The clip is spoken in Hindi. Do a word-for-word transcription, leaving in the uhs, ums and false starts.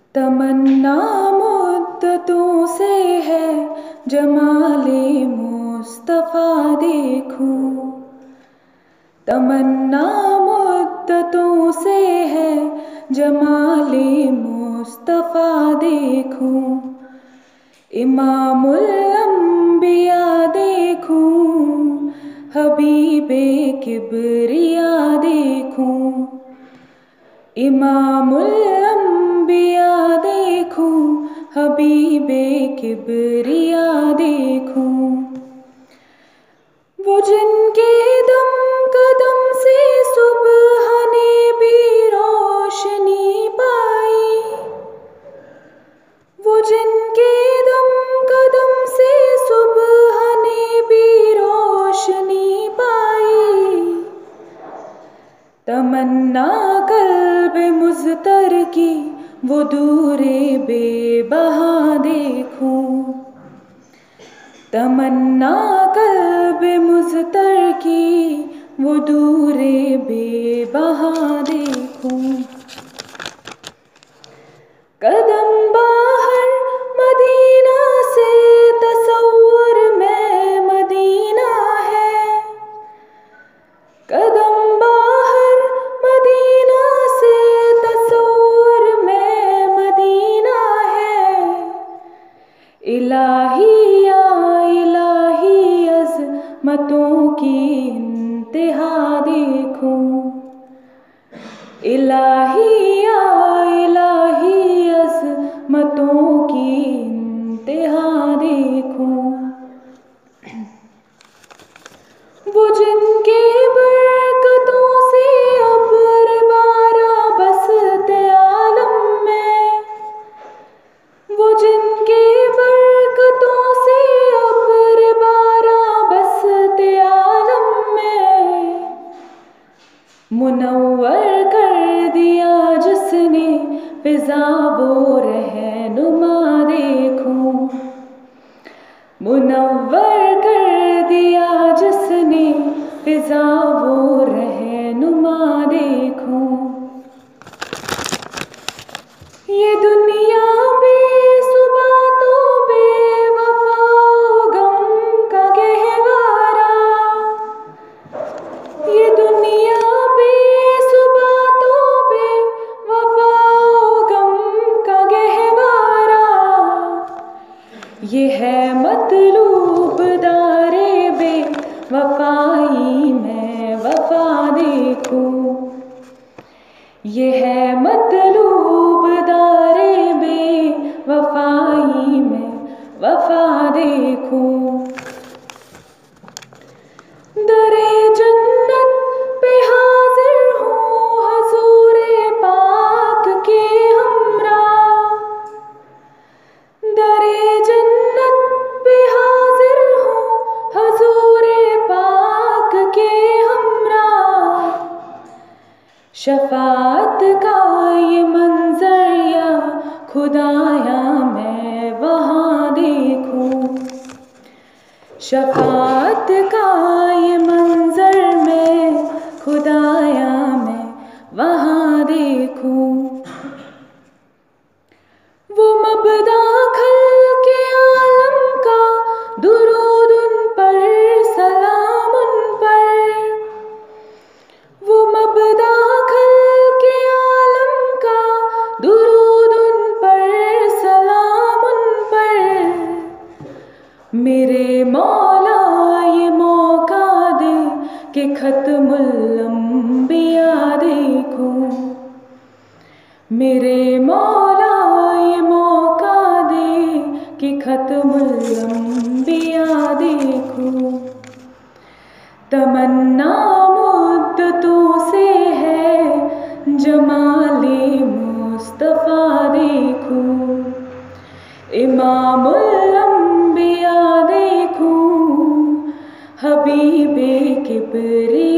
तमन्ना मुद्दतों से है जमाले मुस्तफ़ा देखूं। तमन्ना मुद्दतों से है जमाले मुस्तफ़ा देखूं। इमामुल अंबिया देखूं, हबीबे किबरिया देखूं। इमामुल अंबिया देखूं, हबीबे किबरिया देखूं। वो जिनके दम कदम से सुबह ने भी रोशनी पाई। वो जिनके दम कदम से सुबह ने भी रोशनी पाई। तमन्ना कल्ब मुज़तर की वो दूरे बेबहा देखूं। तमन्ना कल्ब मुज़तर की वो दूरे बेबहा देखूं। कदम बाहर मदीना से तसव्वुर में मदीना है। कदम बाहर मदीना से तसव्वुर में मदीना है। इलाही या इलाही अज़मतों की इंतहा देखूं। इलाही या इलाही अज़मतों की इंतहा देखूं। वो जिनके बरकतों से अब्र बारा बसते आलम में। वो जिनके बरकतों से अब्र बारा बसते आलम में। मुनव्वर कर दिया जिसने फिज़ा वो रहनुमा देखूं। मुनव्वर कर दिया जिसने फिज़ा वो रहनुमा देखूं। ये दुनिया बेसुबा तो बेवफा गम का गहवारा। ये दुनिया बेसुबा तो बेवफा गम का गहवारा। ये है मतलूब दारे बेवफाई में वफा देखूं। ये है मतलूब दारे बेवफाई में वफा देखूं। दरे जन्नत पे हाजिर हूँ हजूरे पाक के हमरा। दरे जन्नत पे हाजिर हूँ हजूरे पाक के हमरा। शफाअत का ये मंजर या खुदाया मैं वहाँ देखूं। शफाअत का ये मंजर में खुदाया मैं वहाँ देखूं। वो मबदा खल के आलम का दुरूद उन पर सलाम उन पर। वो मबदा खल के आलम का दुरूद उन पर सलाम उन पर। मेरे मौला ये मौका दे कि खत्मुल अंबिया देखूं। मेरे मौला ये मौका दे कि खत्मुल अंबिया देखूं। तमन्ना मुद्दतों से है जमाले मुस्तफ़ा देखूं। इमामुल अंबिया देखूं, हबीबे किबरिया